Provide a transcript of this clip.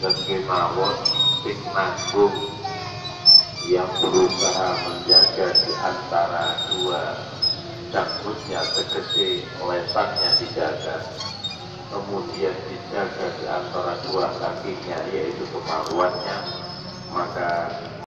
kemawon sing nanggung yang berusaha menjaga di antara dua cangkutnya, tegese lesannya dijaga, kemudian dijaga di antara dua kakinya yaitu kemaluannya, maka